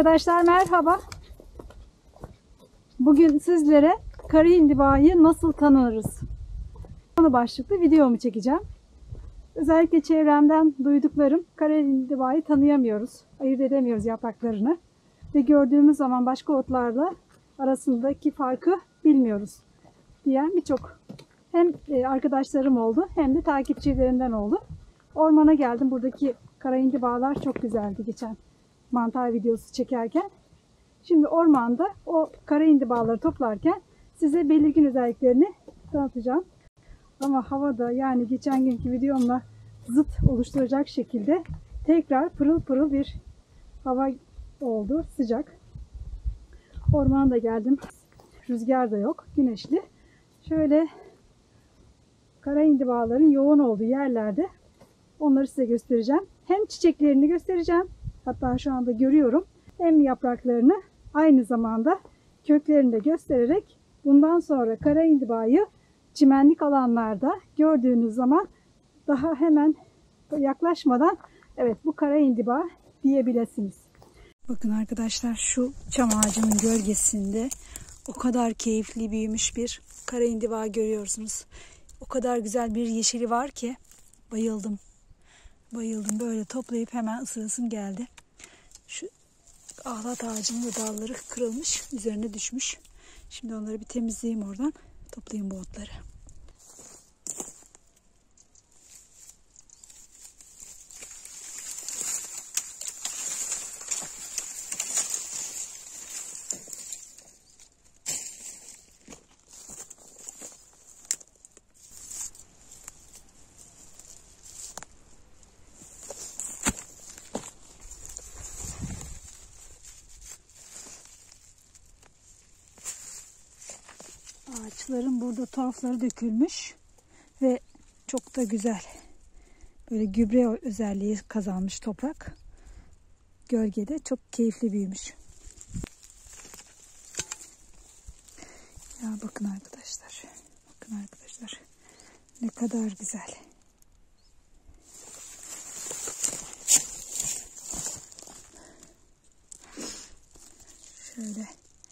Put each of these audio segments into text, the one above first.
Arkadaşlar merhaba. Bugün sizlere kara hindibayı nasıl tanırız? Konu başlıklı videomu çekeceğim. Özellikle çevremden duyduklarım, kara hindibayı tanıyamıyoruz, ayırt edemiyoruz yapraklarını ve gördüğümüz zaman başka otlarla arasındaki farkı bilmiyoruz diyen birçok hem arkadaşlarım oldu hem de takipçilerimden oldu. Ormana geldim. Buradaki kara hindibalar çok güzeldi geçen mantar videosu çekerken. Şimdi ormanda o kara hindibaları toplarken size belirgin özelliklerini tanıtacağım. Ama havada, yani geçen günkü videomla zıt oluşturacak şekilde tekrar pırıl pırıl bir hava oldu, sıcak. Ormana da geldim. Rüzgar da yok, güneşli. Şöyle kara hindibaların yoğun olduğu yerlerde onları size göstereceğim. Hem çiçeklerini göstereceğim. Hatta şu anda görüyorum. Hem yapraklarını, aynı zamanda köklerini de göstererek bundan sonra kara hindibayı çimenlik alanlarda gördüğünüz zaman daha hemen yaklaşmadan evet bu kara hindiba diyebilirsiniz. Bakın arkadaşlar, şu çam ağacının gölgesinde o kadar keyifli büyümüş bir kara hindiba görüyorsunuz. O kadar güzel bir yeşili var ki bayıldım. Bayıldım. Böyle toplayıp hemen ısırasım geldi. Şu ahlat ağacının da dalları kırılmış, üzerine düşmüş. Şimdi onları bir temizleyeyim oradan. Toplayayım bu otları. Ağaçların burada torfları dökülmüş ve çok da güzel. Böyle gübre özelliği kazanmış toprak. Gölgede çok keyifli büyümüş. Ya bakın arkadaşlar. Bakın arkadaşlar. Ne kadar güzel. Şöyle.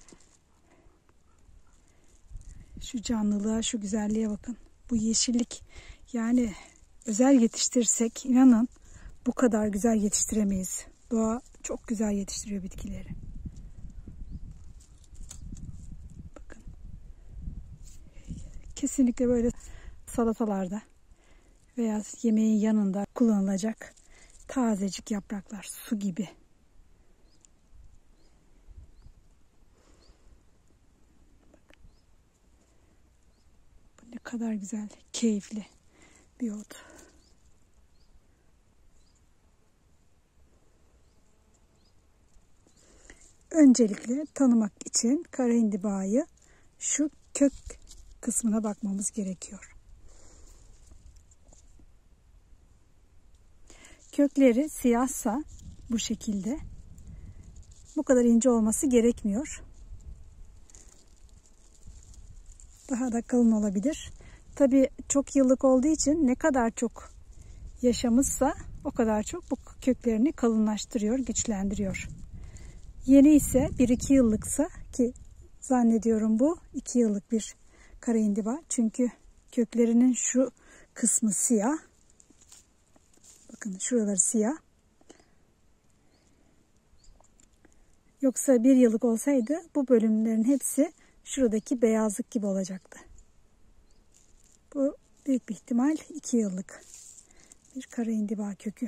Şu canlılığa, şu güzelliğe bakın. Bu yeşillik, yani özel yetiştirsek inanın bu kadar güzel yetiştiremeyiz. Doğa çok güzel yetiştiriyor bitkileri. Bakın. Kesinlikle böyle salatalarda veya yemeğin yanında kullanılacak tazecik yapraklar, su gibi. Ne kadar güzel, keyifli bir ot. Öncelikle tanımak için kara hindibayı şu kök kısmına bakmamız gerekiyor. Kökleri siyahsa bu şekilde, bu kadar ince olması gerekmiyor. Daha da kalın olabilir. Tabii çok yıllık olduğu için ne kadar çok yaşamışsa o kadar çok bu köklerini kalınlaştırıyor, güçlendiriyor. Yeni ise 1-2 yıllıksa, ki zannediyorum bu 2 yıllık bir kara hindiba. Çünkü köklerinin şu kısmı siyah. Bakın şuraları siyah. Yoksa 1 yıllık olsaydı bu bölümlerin hepsi şuradaki beyazlık gibi olacaktı. Bu büyük bir ihtimal 2 yıllık bir kara hindiba kökü.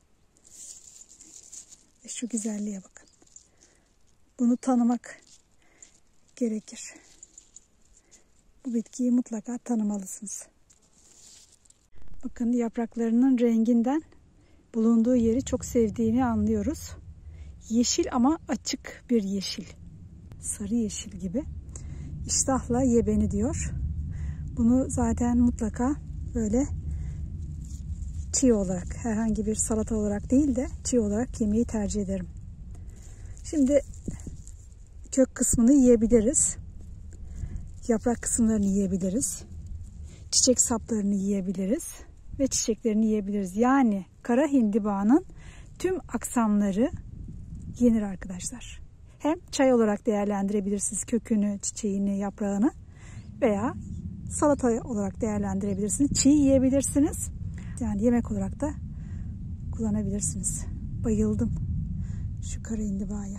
Ve şu güzelliğe bakın. Bunu tanımak gerekir. Bu bitkiyi mutlaka tanımalısınız. Bakın yapraklarının renginden bulunduğu yeri çok sevdiğini anlıyoruz. Yeşil ama açık bir yeşil. Sarı yeşil gibi. İştahla ye beni diyor. Bunu zaten mutlaka böyle çiğ olarak, herhangi bir salata olarak değil de çiğ olarak yemeyi tercih ederim. Şimdi kök kısmını yiyebiliriz. Yaprak kısımlarını yiyebiliriz. Çiçek saplarını yiyebiliriz. Ve çiçeklerini yiyebiliriz. Yani kara hindibanın tüm aksamları yenir arkadaşlar. Hem çay olarak değerlendirebilirsiniz kökünü, çiçeğini, yaprağını veya salata olarak değerlendirebilirsiniz. Çiğ yiyebilirsiniz. Yani yemek olarak da kullanabilirsiniz. Bayıldım şu kara indibaya.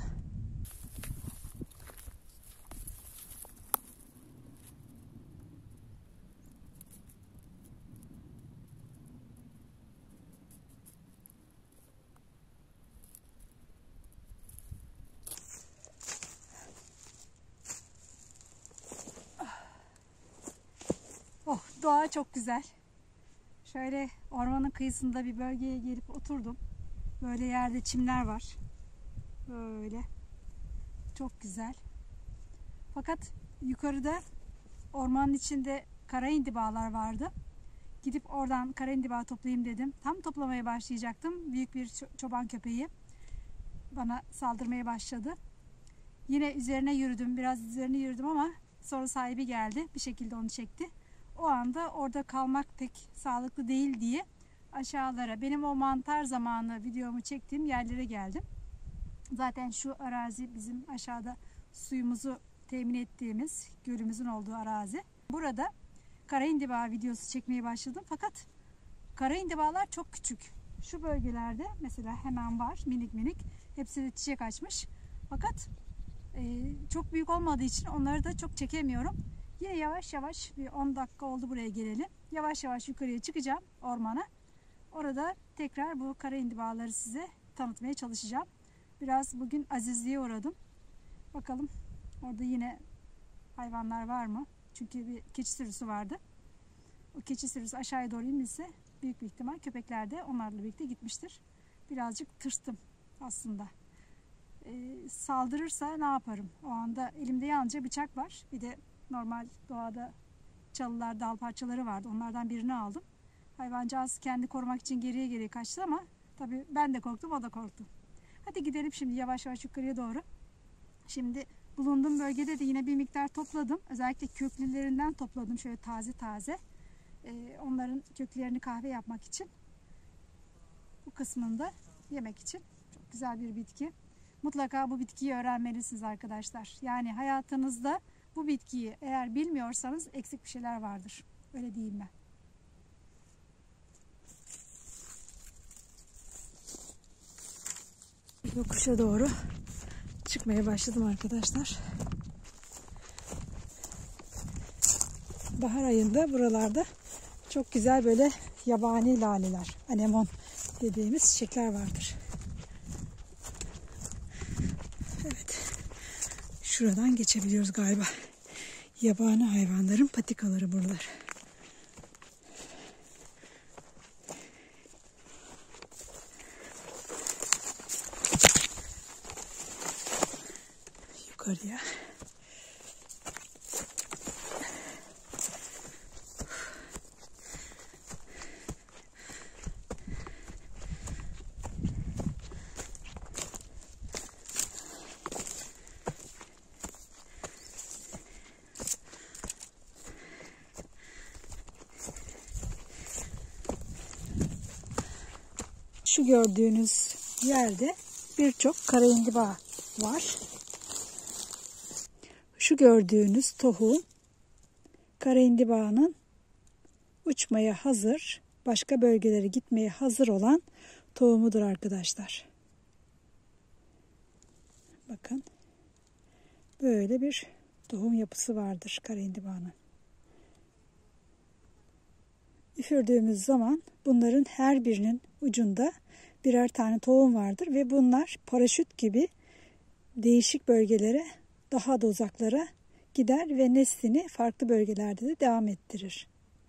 Oh, doğa çok güzel. Şöyle ormanın kıyısında bir bölgeye gelip oturdum. Böyle yerde çimler var. Böyle. Çok güzel. Fakat yukarıda ormanın içinde kara indibalar vardı. Gidip oradan kara indiba toplayayım dedim. Tam toplamaya başlayacaktım. Büyük bir çoban köpeği bana saldırmaya başladı. Yine üzerine yürüdüm. Biraz üzerine yürüdüm ama sonra sahibi geldi. Bir şekilde onu çekti. O anda orada kalmak pek sağlıklı değil diye aşağılara, benim o mantar zamanı videomu çektiğim yerlere geldim. Zaten şu arazi bizim aşağıda suyumuzu temin ettiğimiz gölümüzün olduğu arazi. Burada kara indiba videosu çekmeye başladım. Fakat kara indibalar çok küçük. Şu bölgelerde mesela hemen var minik minik. Hepsi de çiçek açmış. Fakat çok büyük olmadığı için onları da çok çekemiyorum. Yine yavaş yavaş, bir 10 dakika oldu buraya geleli. Yavaş yavaş yukarıya çıkacağım ormana. Orada tekrar bu kara indibaları size tanıtmaya çalışacağım. Biraz bugün azizliğe uğradım. Bakalım orada yine hayvanlar var mı? Çünkü bir keçi sürüsü vardı. O keçi sürüsü aşağıya doğru inmişse büyük bir ihtimal köpekler de onlarla birlikte gitmiştir. Birazcık tırstım aslında. Saldırırsa ne yaparım? O anda elimde yalnızca bıçak var. Bir de normal doğada çalılar, dal parçaları vardı. Onlardan birini aldım. Hayvancağız kendi korumak için geriye kaçtı ama tabii ben de korktum, o da korktu. Hadi gidelim şimdi yavaş yavaş yukarıya doğru. Şimdi bulunduğum bölgede de yine bir miktar topladım. Özellikle köklülerinden topladım. Şöyle taze taze. Onların köklerini kahve yapmak için. Bu kısmında yemek için. Çok güzel bir bitki. Mutlaka bu bitkiyi öğrenmelisiniz arkadaşlar. Yani hayatınızda bu bitkiyi eğer bilmiyorsanız eksik bir şeyler vardır. Öyle diyeyim ben. Yokuşa doğru çıkmaya başladım arkadaşlar. Bahar ayında buralarda çok güzel böyle yabani laleler, anemon dediğimiz çiçekler vardır. Evet. Şuradan geçebiliyoruz galiba. Yabani hayvanların patikaları buralar. Yukarıya. Şu gördüğünüz yerde birçok kara indiba var. Şu gördüğünüz tohum kara indibanın uçmaya hazır, başka bölgelere gitmeye hazır olan tohumudur arkadaşlar. Bakın. Böyle bir tohum yapısı vardır kara indibanın. Üfürdüğümüz zaman bunların her birinin ucunda birer tane tohum vardır ve bunlar paraşüt gibi değişik bölgelere, daha da uzaklara gider ve neslini farklı bölgelerde de devam ettirir.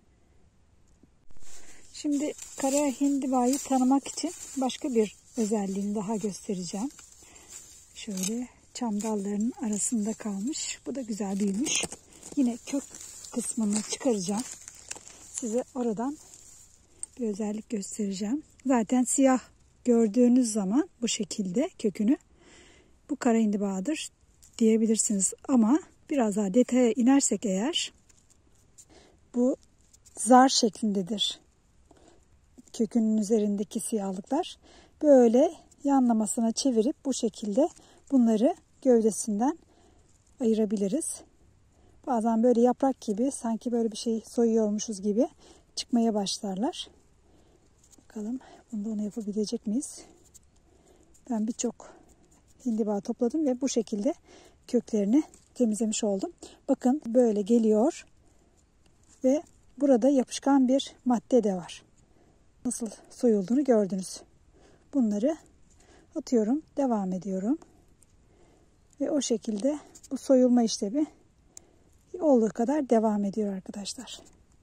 Şimdi kara hindibayı tanımak için başka bir özelliğini daha göstereceğim. Şöyle çam dallarının arasında kalmış. Bu da güzel büyümüş. Yine kök kısmını çıkaracağım. Size oradan bir özellik göstereceğim. Zaten siyah gördüğünüz zaman bu şekilde kökünü, bu kara indibadır diyebilirsiniz. Ama biraz daha detaya inersek eğer, bu zar şeklindedir. Kökünün üzerindeki siyahlıklar böyle yanlamasına çevirip bu şekilde bunları gövdesinden ayırabiliriz. Bazen böyle yaprak gibi, sanki böyle bir şey soyuyormuşuz gibi çıkmaya başlarlar. Bakalım bunda onu yapabilecek miyiz? Ben birçok hindiba topladım ve bu şekilde köklerini temizlemiş oldum. Bakın böyle geliyor ve burada yapışkan bir madde de var. Nasıl soyulduğunu gördünüz. Bunları atıyorum, devam ediyorum. Ve o şekilde bu soyulma işlemi olduğu kadar devam ediyor arkadaşlar.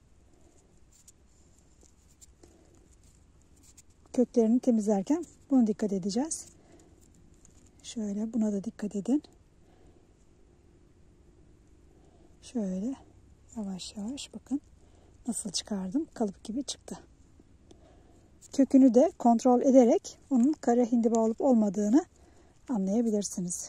Köklerini temizlerken buna dikkat edeceğiz. Şöyle buna da dikkat edin. Şöyle yavaş yavaş bakın nasıl çıkardım. Kalıp gibi çıktı. Kökünü de kontrol ederek onun kara hindiba olup olmadığını anlayabilirsiniz.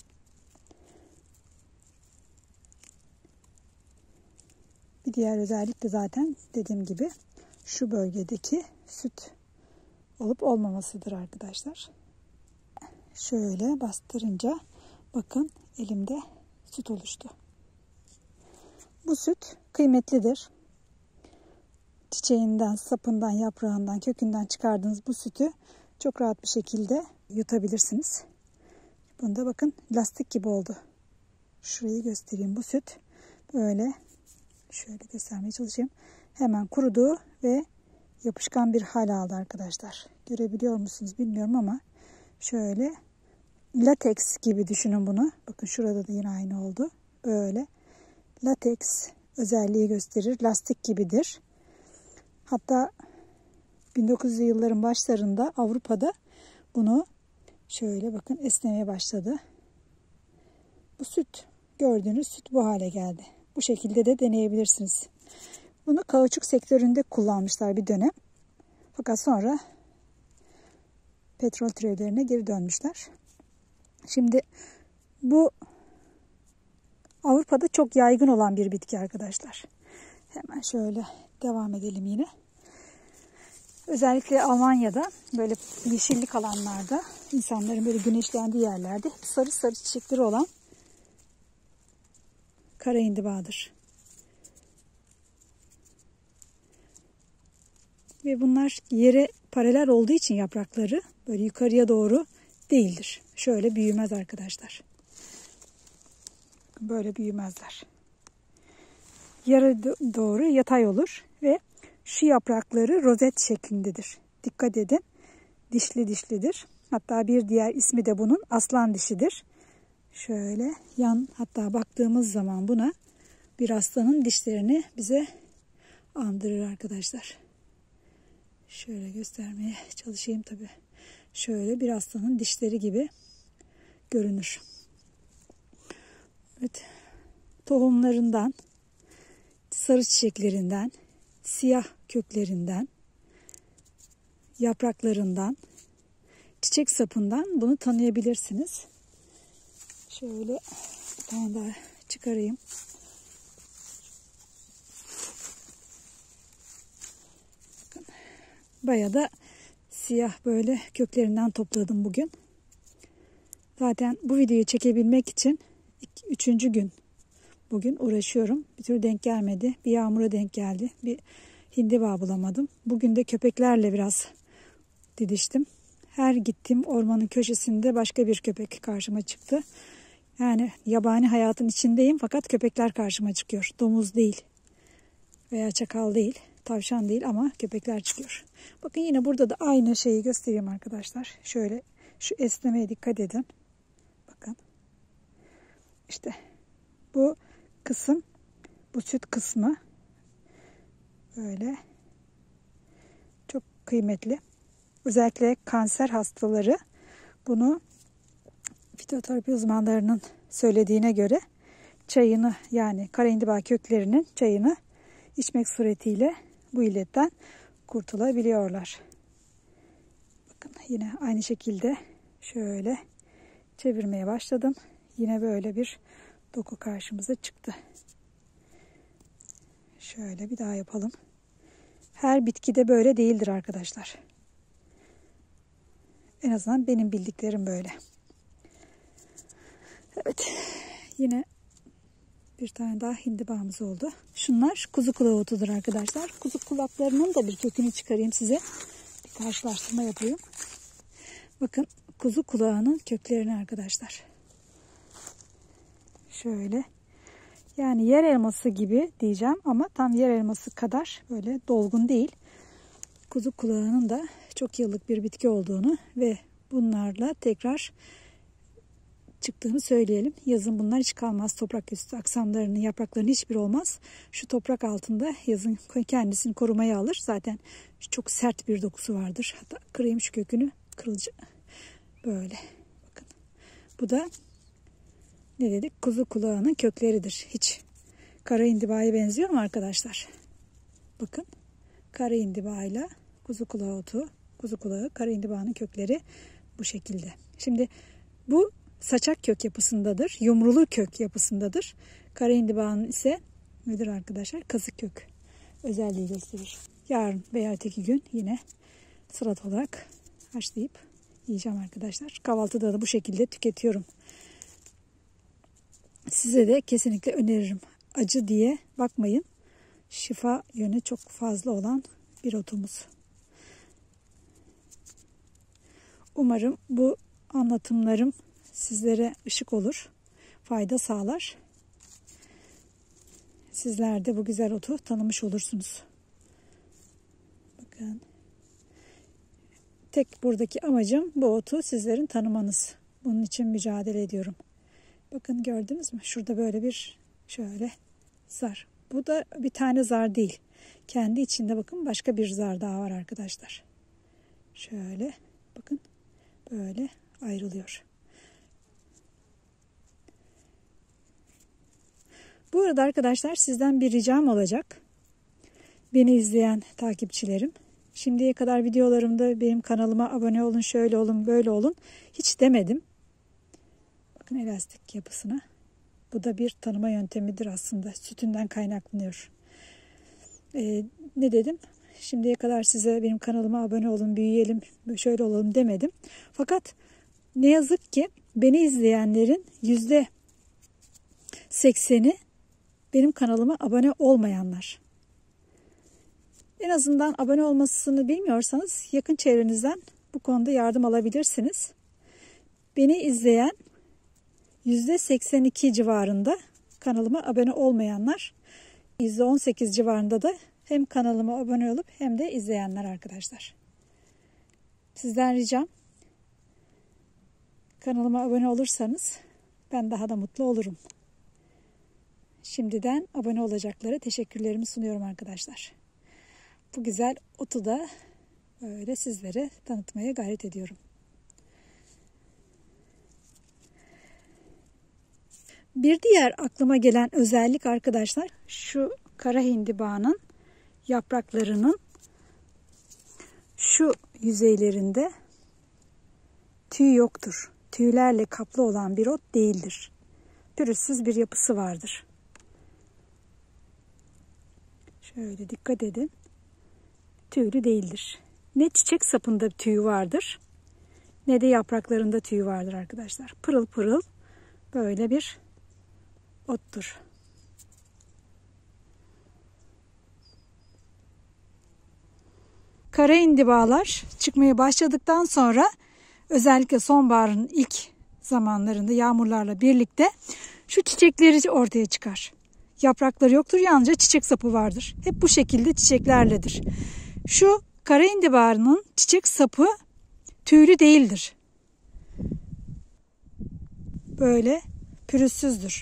Bir diğer özellik de zaten dediğim gibi şu bölgedeki süt olup olmamasıdır arkadaşlar. Şöyle bastırınca bakın elimde süt oluştu. Bu süt kıymetlidir. Çiçeğinden, sapından, yaprağından, kökünden çıkardığınız bu sütü çok rahat bir şekilde yutabilirsiniz. Bunda bakın lastik gibi oldu. Şurayı göstereyim. Bu süt böyle şöyle göstermeye çalışayım. Hemen kurudu ve yapışkan bir hal aldı arkadaşlar. Görebiliyor musunuz bilmiyorum ama şöyle lateks gibi düşünün bunu. Bakın şurada da yine aynı oldu. Böyle lateks özelliği gösterir. Lastik gibidir. Hatta 1900'lü yılların başlarında Avrupa'da bunu şöyle bakın esnemeye başladı. Bu süt, gördüğünüz süt bu hale geldi. Bu şekilde de deneyebilirsiniz. Bunu kauçuk sektöründe kullanmışlar bir dönem. Fakat sonra petrol türevlerine geri dönmüşler. Şimdi bu Avrupa'da çok yaygın olan bir bitki arkadaşlar. Hemen şöyle devam edelim yine. Özellikle Almanya'da böyle yeşillik alanlarda, insanların böyle güneşlendiği yerlerde sarı sarı çiçekleri olan kara hindibadır. Ve bunlar yere paralel olduğu için yaprakları böyle yukarıya doğru değildir. Şöyle büyümez arkadaşlar. Böyle büyümezler. Yere doğru yatay olur ve şu yaprakları rozet şeklindedir. Dikkat edin. Dişli dişlidir. Hatta bir diğer ismi de bunun aslan dişidir. Şöyle hatta baktığımız zaman buna bir aslanın dişlerini bize andırır arkadaşlar. Şöyle göstermeye çalışayım tabii. Şöyle bir aslanın dişleri gibi görünür. Evet. Tohumlarından, sarı çiçeklerinden, siyah köklerinden, yapraklarından, çiçek sapından bunu tanıyabilirsiniz. Şöyle bir tane daha çıkarayım. Bakın, bayağı da siyah böyle köklerinden topladım bugün. Zaten bu videoyu çekebilmek için 3. gün bugün uğraşıyorum. Bir türlü denk gelmedi. Bir yağmura denk geldi. Bir hindiba bulamadım. Bugün de köpeklerle biraz didiştim. Her gittiğim ormanın köşesinde başka bir köpek karşıma çıktı. Yani yabani hayatın içindeyim fakat köpekler karşıma çıkıyor. Domuz değil veya çakal değil, tavşan değil ama köpekler çıkıyor. Bakın yine burada da aynı şeyi göstereyim arkadaşlar. Şöyle şu esnemeye dikkat edin. Bakın. İşte bu kısım, bu süt kısmı böyle çok kıymetli. Özellikle kanser hastaları bunu fitoterapi uzmanlarının söylediğine göre çayını, yani kara hindiba köklerinin çayını içmek suretiyle bu illetten kurtulabiliyorlar. Bakın yine aynı şekilde şöyle çevirmeye başladım. Yine böyle bir doku karşımıza çıktı. Şöyle bir daha yapalım. Her bitkide böyle değildir arkadaşlar. En azından benim bildiklerim böyle. Evet. Yine bir tane daha hindibamız oldu. Şunlar kuzu kulağı otudur arkadaşlar. Kuzu kulaklarının da bir kökünü çıkarayım size. Bir karşılaştırma yapayım. Bakın kuzu kulağının köklerini arkadaşlar. Şöyle. Yani yer elması gibi diyeceğim ama tam yer elması kadar böyle dolgun değil. Kuzu kulağının da çok yıllık bir bitki olduğunu ve bunlarla tekrar çıktığını söyleyelim. Yazın bunlar hiç kalmaz. Toprak üstü aksamlarının, yapraklarının hiçbir olmaz. Şu toprak altında yazın kendisini korumaya alır. Zaten çok sert bir dokusu vardır. Hatta kırayım şu kökünü. Kırılıcı. Böyle. Bakın. Bu da ne dedik? Kuzu kulağının kökleridir. Hiç kara indibaya benziyor mu arkadaşlar? Bakın. Kara indibayla kuzu kulağı otu, kuzu kulağı, kara indibanın kökleri bu şekilde. Şimdi bu saçak kök yapısındadır. Yumrulu kök yapısındadır. Kara indibanın ise nedir arkadaşlar? Kazık kök özelliği gösterir. Yarın veya öteki gün yine salata olarak haşlayıp yiyeceğim arkadaşlar. Kahvaltıda da bu şekilde tüketiyorum. Size de kesinlikle öneririm. Acı diye bakmayın. Şifa yönü çok fazla olan bir otumuz. Umarım bu anlatımlarım sizlere ışık olur, fayda sağlar. Sizler de bu güzel otu tanımış olursunuz. Bakın. Tek buradaki amacım bu otu sizlerin tanımanız. Bunun için mücadele ediyorum. Bakın gördünüz mü? Şurada böyle bir şöyle zar. Bu da bir tane zar değil. Kendi içinde bakın başka bir zar daha var arkadaşlar. Şöyle bakın böyle ayrılıyor. Bu arada arkadaşlar sizden bir ricam olacak. Beni izleyen takipçilerim. Şimdiye kadar videolarımda benim kanalıma abone olun, şöyle olun, böyle olun hiç demedim. Bakın elastik yapısına. Bu da bir tanıma yöntemidir aslında. Sütünden kaynaklanıyor. Ne dedim? Şimdiye kadar size benim kanalıma abone olun, büyüyelim, şöyle olalım demedim. Fakat ne yazık ki beni izleyenlerin %80'i benim kanalıma abone olmayanlar. En azından abone olmasını bilmiyorsanız yakın çevrenizden bu konuda yardım alabilirsiniz. Beni izleyen %82 civarında kanalıma abone olmayanlar, %18 civarında da hem kanalıma abone olup hem de izleyenler arkadaşlar. Sizden ricam kanalıma abone olursanız ben daha da mutlu olurum. Şimdiden abone olacaklara teşekkürlerimi sunuyorum arkadaşlar. Bu güzel otu da böyle sizlere tanıtmaya gayret ediyorum. Bir diğer aklıma gelen özellik arkadaşlar şu kara hindibanın yapraklarının şu yüzeylerinde tüy yoktur. Tüylerle kaplı olan bir ot değildir. Pürüzsüz bir yapısı vardır. Şöyle dikkat edin. Tüylü değildir. Ne çiçek sapında tüy vardır ne de yapraklarında tüy vardır arkadaşlar. Pırıl pırıl böyle bir ottur. Kara indibalar çıkmaya başladıktan sonra özellikle sonbaharın ilk zamanlarında yağmurlarla birlikte şu çiçekleri ortaya çıkar. Yaprakları yoktur, yalnızca çiçek sapı vardır. Hep bu şekilde çiçeklerledir. Şu kara indibanın çiçek sapı tüylü değildir. Böyle pürüzsüzdür.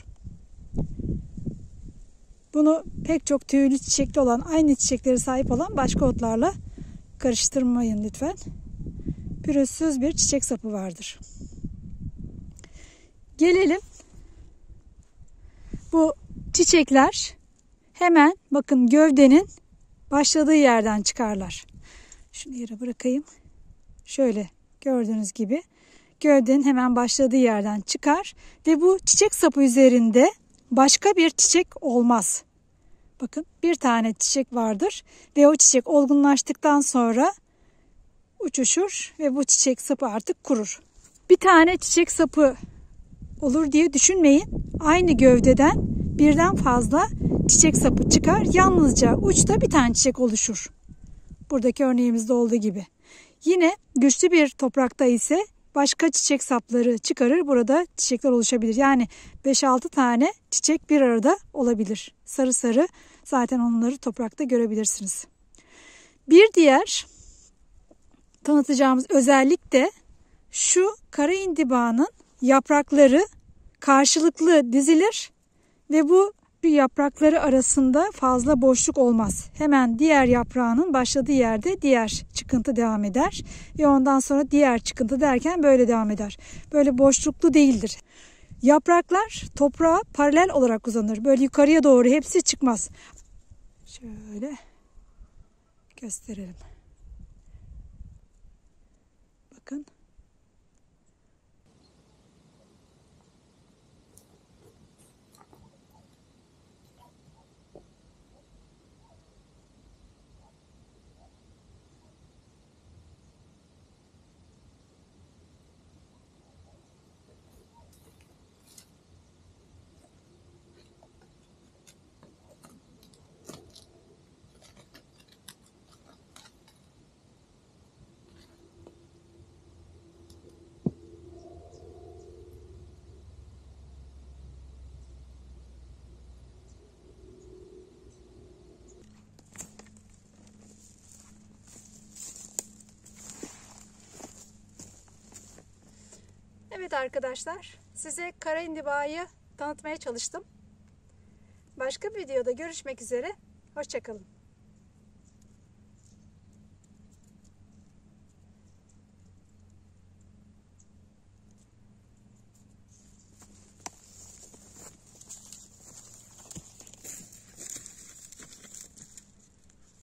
Bunu pek çok tüylü çiçekli olan, aynı çiçekleri sahip olan başka otlarla karıştırmayın lütfen. Pürüzsüz bir çiçek sapı vardır. Gelelim. Bu çiçekler hemen bakın gövdenin başladığı yerden çıkarlar. Şunu yere bırakayım. Şöyle gördüğünüz gibi gövdenin hemen başladığı yerden çıkar ve bu çiçek sapı üzerinde başka bir çiçek olmaz. Bakın bir tane çiçek vardır ve o çiçek olgunlaştıktan sonra uçuşur ve bu çiçek sapı artık kurur. Bir tane çiçek sapı olur diye düşünmeyin. Aynı gövdeden birden fazla çiçek sapı çıkar. Yalnızca uçta bir tane çiçek oluşur. Buradaki örneğimizde olduğu gibi. Yine güçlü bir toprakta ise başka çiçek sapları çıkarır. Burada çiçekler oluşabilir. Yani 5-6 tane çiçek bir arada olabilir. Sarı sarı zaten onları toprakta görebilirsiniz. Bir diğer tanıtacağımız özellik de şu kara indibanın yaprakları karşılıklı dizilir ve bu yaprakları arasında fazla boşluk olmaz. Hemen diğer yaprağının başladığı yerde diğer çıkıntı devam eder ve ondan sonra diğer çıkıntı derken böyle devam eder. Böyle boşluklu değildir. Yapraklar toprağa paralel olarak uzanır. Böyle yukarıya doğru hepsi çıkmaz. Şöyle gösterelim. Bakın. Evet arkadaşlar, size kara indibayı tanıtmaya çalıştım. Başka bir videoda görüşmek üzere. Hoşça kalın.